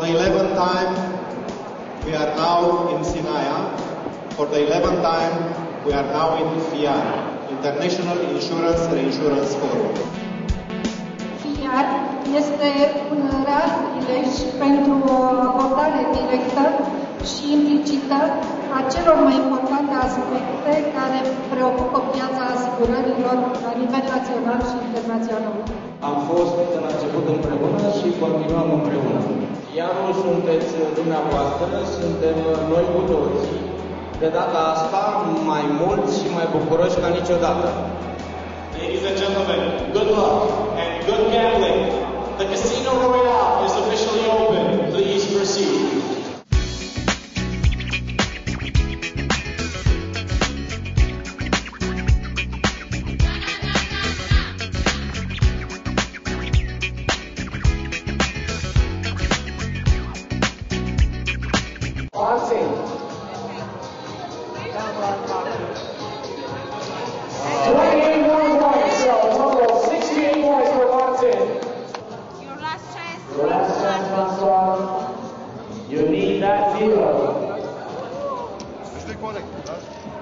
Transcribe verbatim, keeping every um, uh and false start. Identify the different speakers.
Speaker 1: the eleventh time, we are now in Sinaia. For the eleventh time, we are now in FIAR, International Insurance Reinsurance Forum.
Speaker 2: FIAR este un rar prilej pentru o abordare directă și implicită a celor mai importante aspecte care preocupă piața asigurărilor la nivel național și internațional.
Speaker 3: Am fost în început împreună și continuăm împreună. Iar nu sunteți dumneavoastră, suntem noi cu toții, de data asta mai mulți și mai bucuroși ca niciodată.
Speaker 4: Ladies and gentlemen, good luck and good gambling. The Casino Royale is officially open. Please proceed.
Speaker 5: Martin. twenty-eight more points, so a total of sixty-eight points for Martin.
Speaker 6: Your last chance.
Speaker 5: Your last chance, Francois. You need that zero.
Speaker 7: Estoy correcto, ¿verdad?